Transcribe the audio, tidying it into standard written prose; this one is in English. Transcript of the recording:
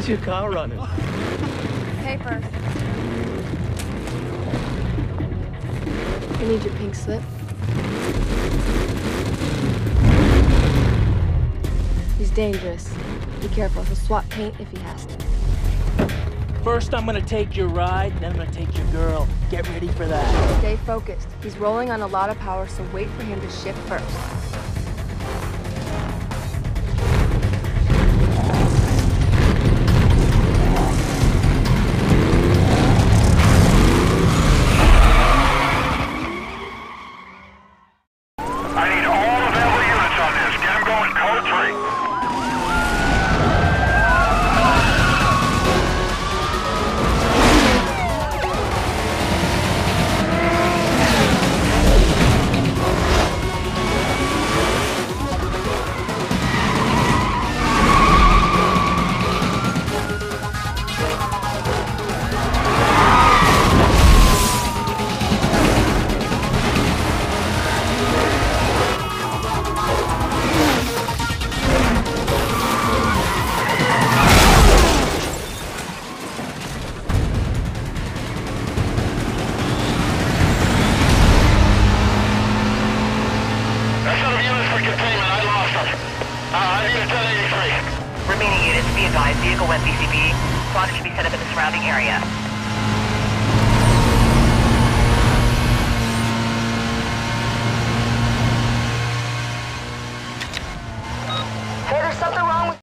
How's your car running? Papers. I need your pink slip. He's dangerous. Be careful, he'll swap paint if he has to. First, I'm gonna take your ride, then I'm gonna take your girl. Get ready for that. Stay focused. He's rolling on a lot of power, so wait for him to shift first. I need all available units on this. Get them going code 3. Remaining units, be advised, vehicle went PCP. Spotted should be set up in the surrounding area.